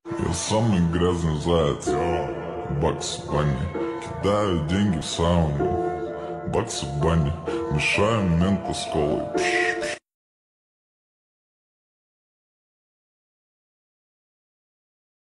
Я самый грязный заяц, бакс в бане. Кидаю деньги в сауну, бакс в бане. Мешаю мента с колой,